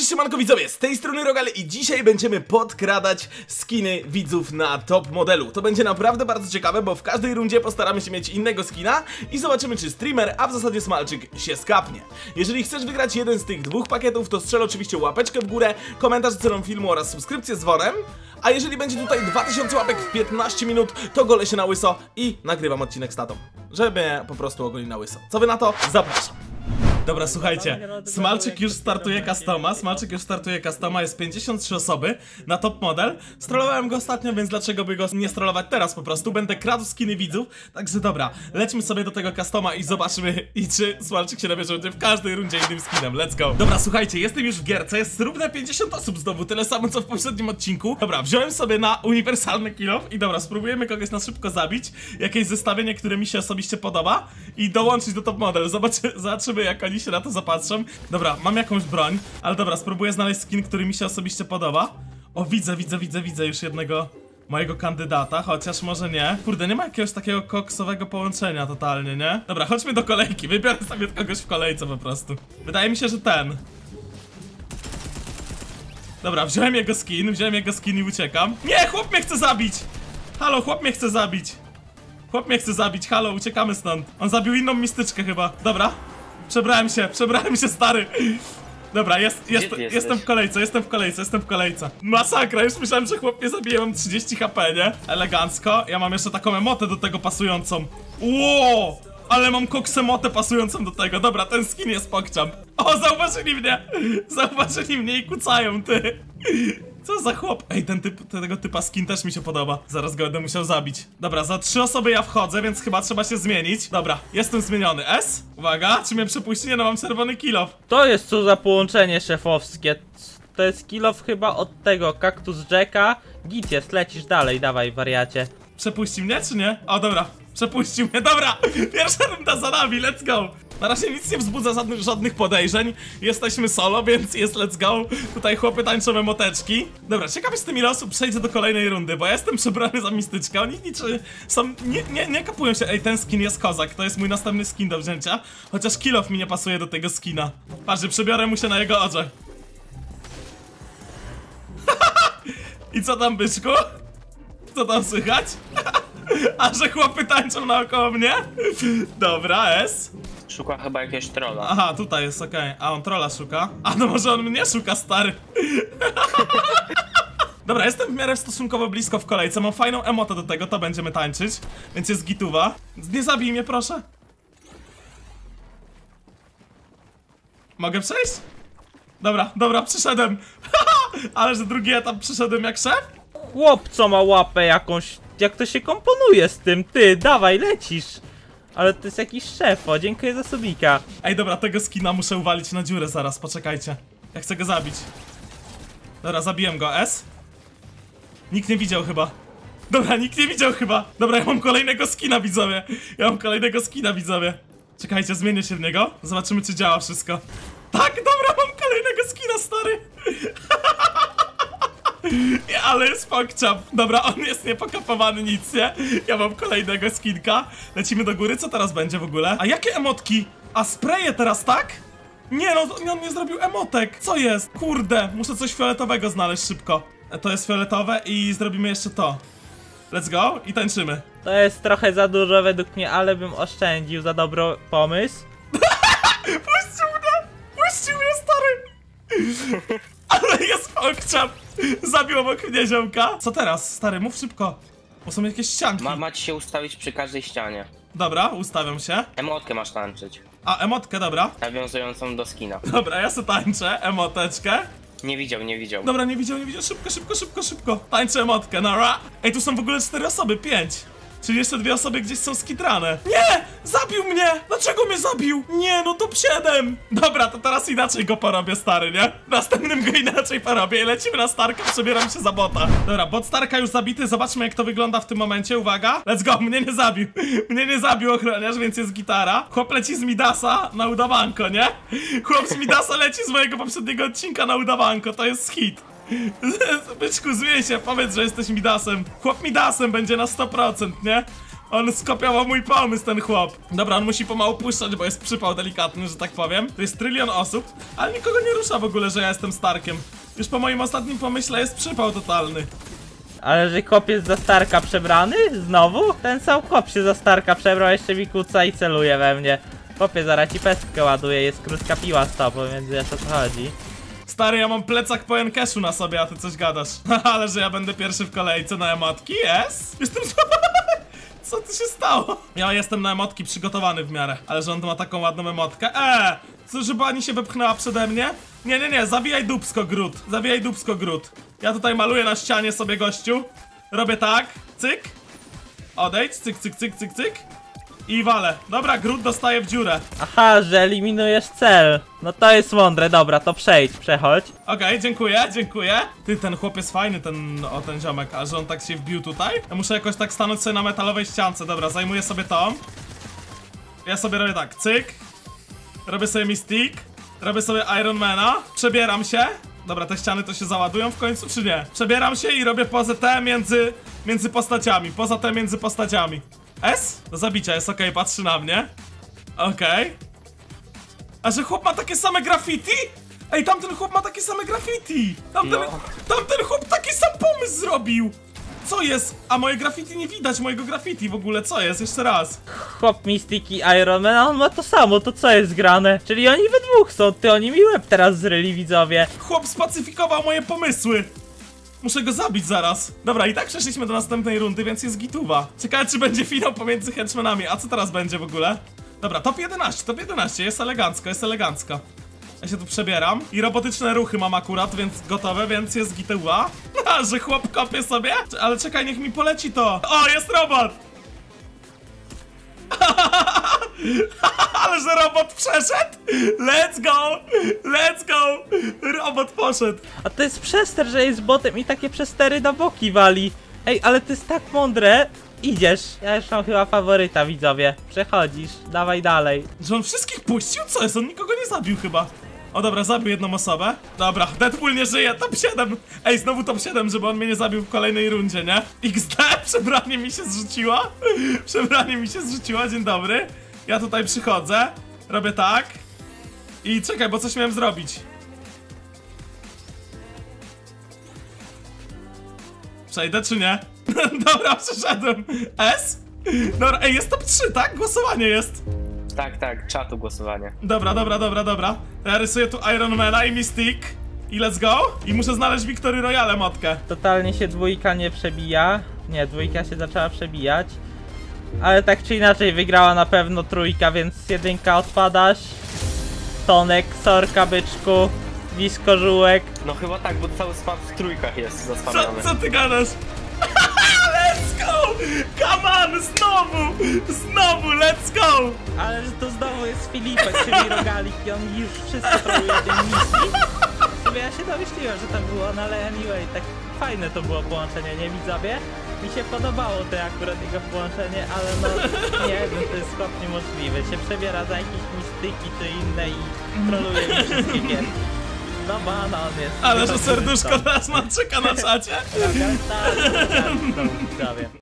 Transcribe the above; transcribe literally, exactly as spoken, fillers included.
Cześć, siemanko widzowie, z tej strony Rogal i dzisiaj będziemy podkradać skiny widzów na top modelu. To będzie naprawdę bardzo ciekawe, bo w każdej rundzie postaramy się mieć innego skina i zobaczymy, czy streamer, a w zasadzie Smalczyk się skapnie. Jeżeli chcesz wygrać jeden z tych dwóch pakietów, to strzel oczywiście łapeczkę w górę, komentarz z ceną filmu oraz subskrypcję z dzwonem. A jeżeli będzie tutaj dwa tysiące łapek w piętnaście minut, to golę się na łyso i nagrywam odcinek z tatą, żeby mnie po prostu ogolić na łyso. Co wy na to? Zapraszam. Dobra, słuchajcie, Smalczyk już startuje customa, Smalczyk już startuje customa, jest pięćdziesiąt trzy osoby na top model. Strollowałem go ostatnio, więc dlaczego by go nie strollować teraz po prostu? Będę kradł skiny widzów, także dobra, lećmy sobie do tego customa i zobaczymy, i czy Smalczyk się nabierze będzie w każdej rundzie innym skinem, let's go. Dobra, słuchajcie, jestem już w gierce, jest równe pięćdziesiąt osób znowu, tyle samo co w poprzednim odcinku. Dobra, wziąłem sobie na uniwersalny kill off i dobra, spróbujemy kogoś na szybko zabić, jakieś zestawienie, które mi się osobiście podoba i dołączyć do top model, zobaczy, zobaczymy jak oni się na to zapatrzą. Dobra, mam jakąś broń, ale dobra, spróbuję znaleźć skin, który mi się osobiście podoba. O, widzę, widzę, widzę, widzę już jednego mojego kandydata, chociaż może nie. Kurde, nie ma jakiegoś takiego koksowego połączenia totalnie, nie? Dobra, chodźmy do kolejki, wybiorę sobie kogoś w kolejce po prostu. Wydaje mi się, że ten. Dobra, wziąłem jego skin, wziąłem jego skin i uciekam. Nie, chłop mnie chce zabić! Halo, chłop mnie chce zabić! Chłop mnie chce zabić, halo, uciekamy stąd. On zabił inną mistyczkę chyba, dobra. Przebrałem się, przebrałem się, stary. Dobra, jest, jest, jestem w kolejce, jestem w kolejce, jestem w kolejce. Masakra, już myślałem, że chłop mnie zabije, mam trzydzieści HP, nie? Elegancko, ja mam jeszcze taką emotę do tego pasującą. Ło, ale mam koksemotę pasującą do tego. Dobra, ten skin jest pokczam. O, zauważyli mnie, zauważyli mnie i kucają, ty. Co za chłop? Ej, ten typ, tego typa skin też mi się podoba. Zaraz go będę musiał zabić. Dobra, za trzy osoby ja wchodzę, więc chyba trzeba się zmienić. Dobra, jestem zmieniony. S? Uwaga, czy mnie przepuści? Nie, no mam czerwony kill off. To jest co za połączenie szefowskie. To jest kill off chyba od tego Kaktus Jacka. Git jest, lecisz dalej, dawaj wariacie. Przepuści mnie, czy nie? O, dobra, przepuścił mnie, dobra. Pierwsza runda za nami, let's go. Na razie nic nie wzbudza żadnych, żadnych podejrzeń. Jesteśmy solo, więc jest let's go. Tutaj chłopy tańczą emoteczki. Dobra, ciekawe z tym ile osób przejdzie do kolejnej rundy, bo ja jestem przebrany za mistyczkę. Oni niczy są, nie, nie, nie kapują się. Ej, ten skin jest kozak, to jest mój następny skin do wzięcia. Chociaż kill off mi nie pasuje do tego skina. Patrzcie, przebiorę mu się na jego oczach. I co tam, byczku? Co tam słychać? A że chłopy tańczą naokoło mnie? Dobra, S. Szuka chyba jakiegoś trolla. Aha, tutaj jest, okej. Okay. A on trolla szuka. A no może on mnie szuka, stary. Dobra, jestem w miarę stosunkowo blisko w kolejce. Mam fajną emotę do tego, to będziemy tańczyć. Więc jest gituwa. Nie zabij mnie, proszę. Mogę przejść? Dobra, dobra, przyszedłem. Ale że drugi etap przyszedłem jak szef? Chłop, co ma łapę jakąś. Jak to się komponuje z tym? Ty, dawaj, lecisz. Ale to jest jakiś szefo, dziękuję za subika. Ej, dobra, tego skina muszę uwalić na dziurę zaraz, poczekajcie. Ja chcę go zabić. Dobra, zabiłem go, S. Nikt nie widział chyba. Dobra, nikt nie widział chyba. Dobra, ja mam kolejnego skina, widzowie. Ja mam kolejnego skina, widzowie. Czekajcie, zmienię się w niego. Zobaczymy, czy działa wszystko. Tak, dobra, mam kolejnego skina, stary. Nie, ale jest pokczam. Dobra, on jest niepokapowany, nic, nie? Ja mam kolejnego skinka. Lecimy do góry, co teraz będzie w ogóle? A jakie emotki? A spraye teraz, tak? Nie, no, on nie zrobił emotek. Co jest? Kurde, muszę coś fioletowego znaleźć szybko. To jest fioletowe i zrobimy jeszcze to. Let's go i tańczymy. To jest trochę za dużo według mnie, ale bym oszczędził za dobry pomysł. Puścił mnie! Puścił mnie, stary! Ale jest pokczam! Zabił obok mnie ziomka. Co teraz, stary? Mów szybko. Bo są jakieś ścianki. Ma, macie się ustawić przy każdej ścianie. Dobra, ustawiam się. Emotkę masz tańczyć. A, emotkę, dobra. Nawiązującą do skina. Dobra, ja se tańczę, emoteczkę. Nie widział, nie widział. Dobra, nie widział, nie widział, szybko, szybko, szybko, szybko. Tańczę emotkę, nara. Ej, tu są w ogóle cztery osoby, pięć. Czyli jeszcze dwie osoby gdzieś są skitrane. Nie! Zabił mnie! Dlaczego mnie zabił? Nie, no top siedem! Dobra, to teraz inaczej go porobię, stary, nie? Następnym go inaczej porobię i lecimy na Starka, przebieram się za bota. Dobra, bot Starka już zabity, zobaczmy jak to wygląda w tym momencie, uwaga. Let's go, mnie nie zabił. Mnie nie zabił ochroniarz, więc jest gitara. Chłop leci z Midasa na udawanko, nie? Chłop z Midasa leci z mojego poprzedniego odcinka na udawanko, to jest hit. Byczku, zmień się, powiedz, że jesteś Midasem. Chłop Midasem będzie na sto procent, nie? On skopiował mój pomysł, ten chłop. Dobra, on musi pomału puszczać, bo jest przypał delikatny, że tak powiem. To jest trylion osób, ale nikogo nie rusza w ogóle, że ja jestem Starkiem. Już po moim ostatnim pomyśle jest przypał totalny. Ale że chłop jest za Starka przebrany? Znowu? Ten sam chłop się za Starka przebrał, jeszcze mi kuca i celuje we mnie. Chłopie, zaraz ci pestkę ładuje, jest krótka piła z tobą, więc wiesz o co chodzi. Stary, ja mam plecak po enkeszu na sobie, a ty coś gadasz. Ale że ja będę pierwszy w kolejce na emotki, jest? Jestem... Co tu się stało? Ja jestem na emotki przygotowany w miarę. Ale że on ma taką ładną emotkę. Eee! Co, żeby ani się wepchnęła przede mnie? Nie, nie, nie, zawijaj dupsko, Grud. Zawijaj dupsko, Grud. Ja tutaj maluję na ścianie sobie, gościu. Robię tak, cyk. Odejdź, cyk, cyk, cyk, cyk, cyk. I walę. Dobra, Grud dostaje w dziurę. Aha, że eliminujesz cel. No to jest mądre, dobra, to przejdź, przechodź. Okej, okay, dziękuję, dziękuję. Ty, ten chłop jest fajny, ten, o ten ziomek, a że on tak się wbił tutaj? Ja muszę jakoś tak stanąć sobie na metalowej ściance. Dobra, zajmuję sobie to. Ja sobie robię tak, cyk. Robię sobie Mystic. Robię sobie Ironmana. Przebieram się. Dobra, te ściany to się załadują w końcu, czy nie? Przebieram się i robię pozę T między, między postaciami. Poza T między postaciami. S? Do zabicia jest, okej, okay, patrzy na mnie. Okej. Okay. A że chłop ma takie same graffiti? Ej, tamten chłop ma takie same graffiti! Tamten, No. tamten chłop taki sam pomysł zrobił! Co jest? A moje graffiti nie widać, mojego graffiti w ogóle, co jest? Jeszcze raz. Chłop Mystic i Iron Man, a on ma to samo, to co jest grane? Czyli oni we dwóch są, ty oni mi łeb teraz zryli, widzowie. Chłop spacyfikował moje pomysły! Muszę go zabić zaraz. Dobra, i tak przeszliśmy do następnej rundy, więc jest gituwa. Ciekawe, czy będzie finał pomiędzy henchmanami. A co teraz będzie w ogóle? Dobra, top jedenaście, top jedenaście, jest elegancko, jest elegancko. Ja się tu przebieram i robotyczne ruchy mam akurat, więc gotowe, więc jest gituwa. A, że chłop kopie sobie? Ale czekaj, niech mi poleci to. O, jest robot! Ale że robot przeszedł! Let's go! Let's go! Robot poszedł! A to jest przester, że jest botem i takie przestery na boki wali. Ej, ale to jest tak mądre. Idziesz, ja już mam chyba faworyta, widzowie. Przechodzisz, dawaj dalej. Że on wszystkich puścił? Co jest? On nikogo nie zabił chyba. O dobra, zabił jedną osobę. Dobra, Deadpool nie żyje, top siedem. Ej, znowu top siedem, żeby on mnie nie zabił w kolejnej rundzie, nie? X D, przebranie mi się zrzuciło. Przebranie mi się zrzuciło, dzień dobry. Ja tutaj przychodzę, robię tak. I czekaj, bo coś miałem zrobić. Przejdę czy nie? Dobra, przeszedłem. S? Dobra, ej, jest top trzy, tak? Głosowanie jest. Tak, tak, czatu głosowanie. Dobra, dobra, dobra, dobra. To ja rysuję tu Ironmana i Mystic. I let's go. I muszę znaleźć Victory Royale motkę. Totalnie się dwójka nie przebija. Nie, dwójka się zaczęła przebijać. Ale tak czy inaczej wygrała na pewno trójka, więc jedynka odpadasz. Tonek, sorka byczku, Wisko żółek. No chyba tak, bo cały spam w trójkach jest Co, zaspamiony. co ty gadasz? Let's go! Come on, znowu! Znowu, let's go! Ale że to znowu jest Filipek, czyli Rogalik i on już wszystko troluje tej misji. Sobie ja się domyśliłem, że tak było, no ale anyway, tak fajne to było połączenie, nie widzowie? Mi się podobało to akurat jego połączenie, ale no nie wiem, to jest chłop niemożliwy. Się przebiera za jakieś mistyki czy inne i troluje mi wszystkie gierki. No banan jest. Ale że serduszko nas czeka na czacie. Tak, tak, tak, tak, tak, widzowie.